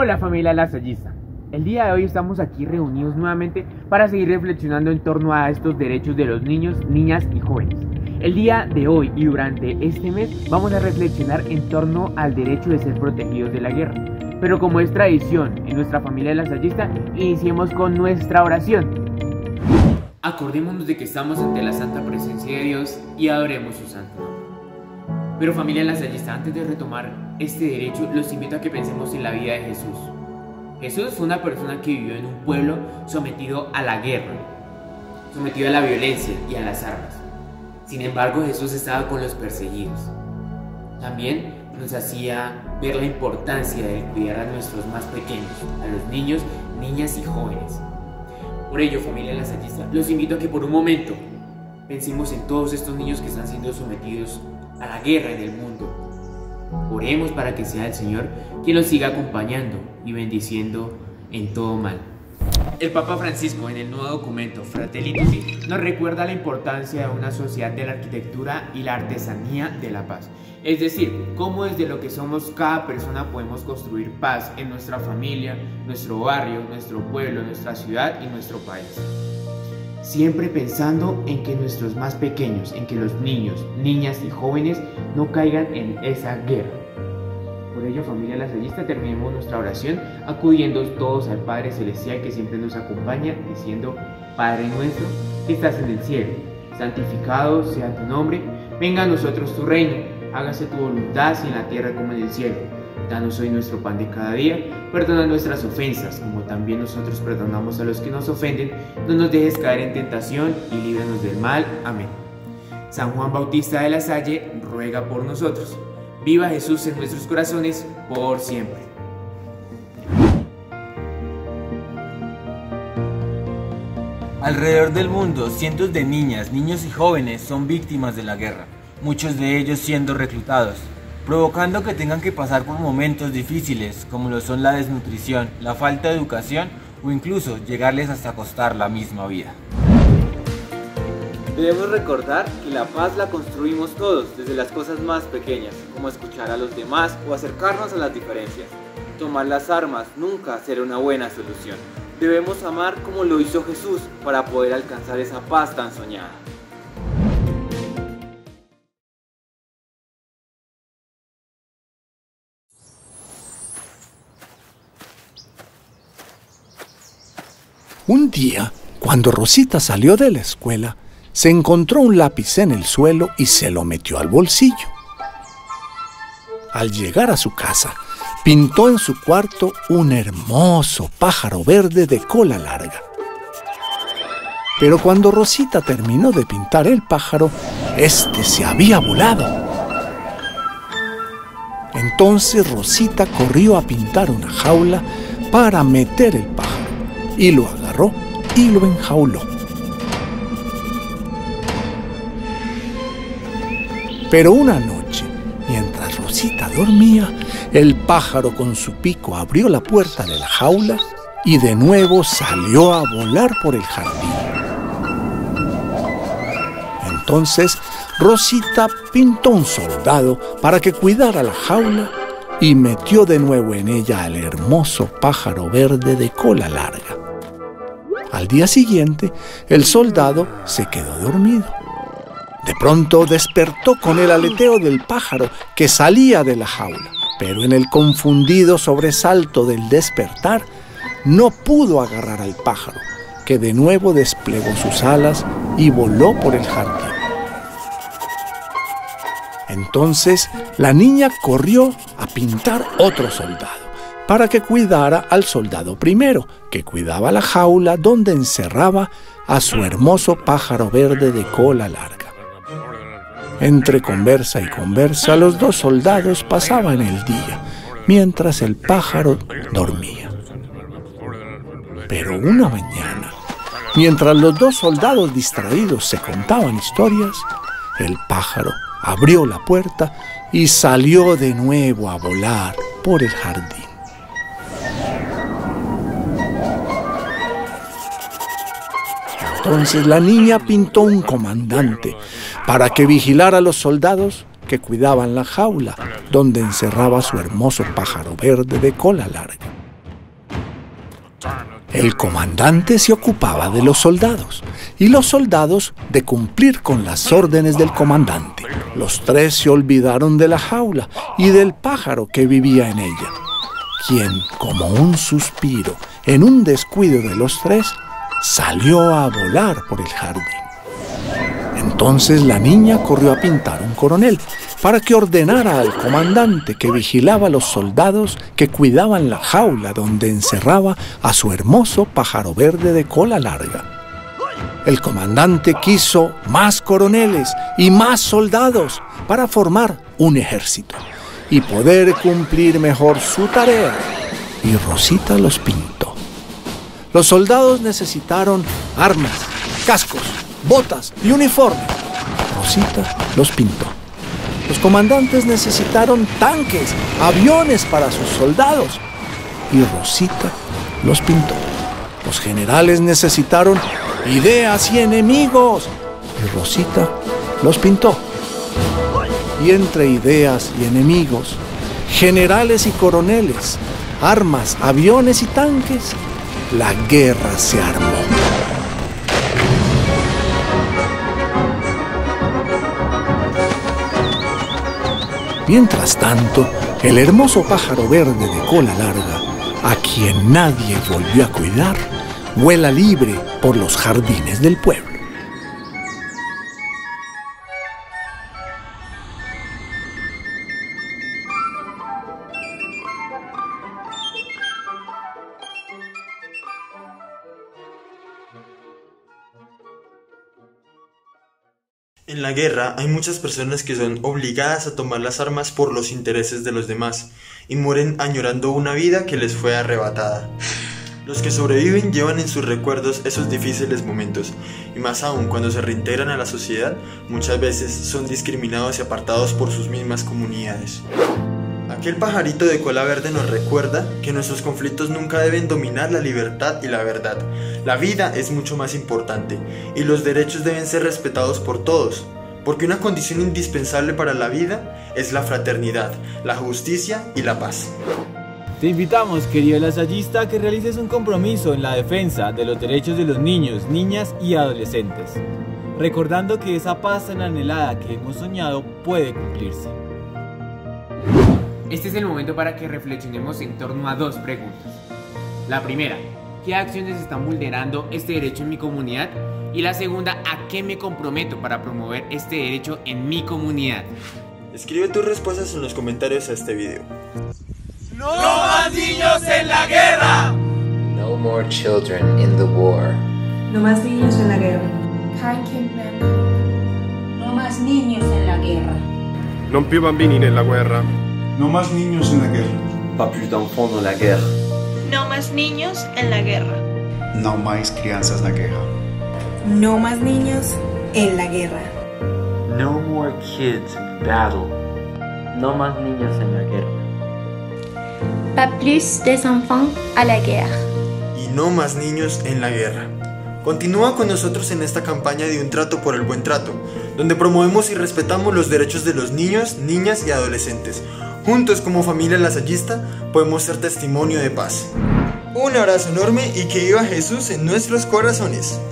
Hola familia lasallista, el día de hoy estamos aquí reunidos nuevamente para seguir reflexionando en torno a estos derechos de los niños, niñas y jóvenes. El día de hoy y durante este mes vamos a reflexionar en torno al derecho de ser protegidos de la guerra. Pero como es tradición en nuestra familia lasallista, iniciemos con nuestra oración. Acordémonos de que estamos ante la santa presencia de Dios y adoremos su santo nombre. Pero familia lasallista, antes de retomar este derecho, los invito a que pensemos en la vida de Jesús. Jesús fue una persona que vivió en un pueblo sometido a la guerra, sometido a la violencia y a las armas. Sin embargo, Jesús estaba con los perseguidos. También nos hacía ver la importancia de cuidar a nuestros más pequeños, a los niños, niñas y jóvenes. Por ello, familia lasallista, los invito a que por un momento pensemos en todos estos niños que están siendo sometidos a la guerra en el mundo. Oremos para que sea el Señor quien los siga acompañando y bendiciendo en todo mal. El Papa Francisco, en el nuevo documento Fratelli Tutti, nos recuerda la importancia de una sociedad de la arquitectura y la artesanía de la paz. Es decir, cómo desde lo que somos cada persona podemos construir paz en nuestra familia, nuestro barrio, nuestro pueblo, nuestra ciudad y nuestro país. Siempre pensando en que nuestros más pequeños, en que los niños, niñas y jóvenes no caigan en esa guerra. Por ello, familia lasallista, terminemos nuestra oración acudiendo todos al Padre Celestial que siempre nos acompaña, diciendo: Padre nuestro que estás en el cielo, santificado sea tu nombre, venga a nosotros tu reino, hágase tu voluntad así en la tierra como en el cielo. Danos hoy nuestro pan de cada día, perdona nuestras ofensas, como también nosotros perdonamos a los que nos ofenden. No nos dejes caer en tentación y líbranos del mal. Amén. San Juan Bautista de la Salle ruega por nosotros. Viva Jesús en nuestros corazones por siempre. Alrededor del mundo, cientos de niñas, niños y jóvenes son víctimas de la guerra, muchos de ellos siendo reclutados, provocando que tengan que pasar por momentos difíciles como lo son la desnutrición, la falta de educación o incluso llegarles hasta costar la misma vida. Debemos recordar que la paz la construimos todos, desde las cosas más pequeñas, como escuchar a los demás o acercarnos a las diferencias. Tomar las armas nunca será una buena solución. Debemos amar como lo hizo Jesús para poder alcanzar esa paz tan soñada. Un día, cuando Rosita salió de la escuela, se encontró un lápiz en el suelo y se lo metió al bolsillo. Al llegar a su casa, pintó en su cuarto un hermoso pájaro verde de cola larga. Pero cuando Rosita terminó de pintar el pájaro, este se había volado. Entonces Rosita corrió a pintar una jaula para meter el pájaro y lo agarró y lo enjauló. Pero una noche, mientras Rosita dormía, el pájaro con su pico abrió la puerta de la jaula y de nuevo salió a volar por el jardín. Entonces, Rosita pintó un soldado para que cuidara la jaula y metió de nuevo en ella al hermoso pájaro verde de cola larga. Al día siguiente, el soldado se quedó dormido. De pronto despertó con el aleteo del pájaro que salía de la jaula, pero en el confundido sobresalto del despertar no pudo agarrar al pájaro, que de nuevo desplegó sus alas y voló por el jardín. Entonces la niña corrió a pintar otro soldado, para que cuidara al soldado primero, que cuidaba la jaula donde encerraba a su hermoso pájaro verde de cola larga. Entre conversa y conversa, los dos soldados pasaban el día, mientras el pájaro dormía. Pero una mañana, mientras los dos soldados distraídos se contaban historias, el pájaro abrió la puerta y salió de nuevo a volar por el jardín. Entonces la niña pintó un comandante para que vigilara a los soldados que cuidaban la jaula donde encerraba su hermoso pájaro verde de cola larga. El comandante se ocupaba de los soldados y los soldados de cumplir con las órdenes del comandante. Los tres se olvidaron de la jaula y del pájaro que vivía en ella, quien, como un suspiro, en un descuido de los tres, salió a volar por el jardín. Entonces la niña corrió a pintar un coronel para que ordenara al comandante que vigilaba a los soldados que cuidaban la jaula donde encerraba a su hermoso pájaro verde de cola larga. El comandante quiso más coroneles y más soldados para formar un ejército y poder cumplir mejor su tarea, y Rosita los pintó. Los soldados necesitaron armas, cascos, botas y uniforme. Rosita los pintó. Los comandantes necesitaron tanques, aviones para sus soldados, y Rosita los pintó. Los generales necesitaron ideas y enemigos, y Rosita los pintó. Y entre ideas y enemigos, generales y coroneles, armas, aviones y tanques, la guerra se armó. Mientras tanto, el hermoso pájaro verde de cola larga, a quien nadie volvió a cuidar, vuela libre por los jardines del pueblo. En la guerra hay muchas personas que son obligadas a tomar las armas por los intereses de los demás y mueren añorando una vida que les fue arrebatada. Los que sobreviven llevan en sus recuerdos esos difíciles momentos, y más aún cuando se reintegran a la sociedad, muchas veces son discriminados y apartados por sus mismas comunidades. Aquel pajarito de cola verde nos recuerda que nuestros conflictos nunca deben dominar la libertad y la verdad. La vida es mucho más importante y los derechos deben ser respetados por todos, porque una condición indispensable para la vida es la fraternidad, la justicia y la paz. Te invitamos, querido lasallista, a que realices un compromiso en la defensa de los derechos de los niños, niñas y adolescentes, recordando que esa paz tan anhelada que hemos soñado puede cumplirse. Este es el momento para que reflexionemos en torno a dos preguntas. La primera, ¿qué acciones están vulnerando este derecho en mi comunidad? Y la segunda, ¿a qué me comprometo para promover este derecho en mi comunidad? Escribe tus respuestas en los comentarios a este video. ¡No más niños en la guerra! No more children in the war. No más niños en la guerra. No más niños en la guerra. Non più bambini nella guerra. No más niños en la guerra. Pas plus d'enfants dans la guerre. No más niños en la guerra. No más crianças na guerra. No más niños en la guerra. No more kids in battle. No más niños en la guerra. Pas plus des enfants à la guerre. Y no más niños en la guerra. Continúa con nosotros en esta campaña de Un Trato por el Buen Trato, donde promovemos y respetamos los derechos de los niños, niñas y adolescentes. Juntos como familia lasallista podemos ser testimonio de paz. Un abrazo enorme y que viva Jesús en nuestros corazones.